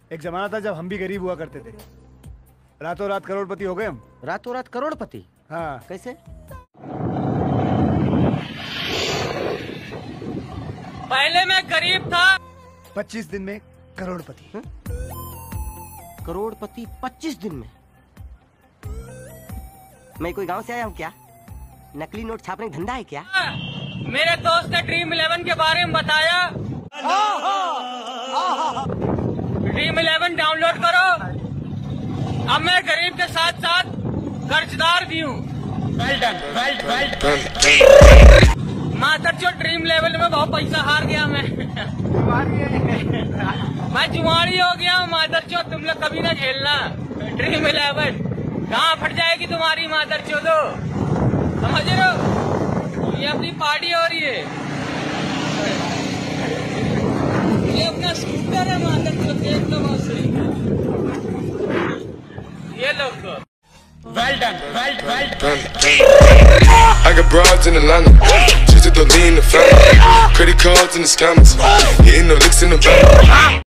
एक जमाना था जब हम भी गरीब हुआ करते थे, रातों रात करोड़पति हो गए हम। रातों रात करोड़पति? हाँ। कैसे? पहले मैं गरीब था, 25 दिन में करोड़पति। करोड़पति 25 दिन में? मैं कोई गांव से आया हूँ क्या? नकली नोट छापने का धंधा है क्या? मेरे दोस्त ने ड्रीम 11 के बारे में बताया। ड्रीम 11 डाउनलोड करो। अब मैं गरीब के साथ साथ कर्जदार भी हूँ। मादरचोद ड्रीम लेवल में बहुत पैसा हार गया मैं जुआड़ी हो गया हूँ मादरचोद। तुम लोग कभी ना झेलना। ड्रीम 11 कहाँ फट जाएगी तुम्हारी मादरचोदो, समझ रहे हो? ये अपनी पार्टी हो रही है, ये अपना स्कूटर है मादरचोद, देख लो बहुत सही। ये लोग Well done. I got broads in Atlanta, just to lean the family. Credit cards in the scammers, hitting the licks in the van.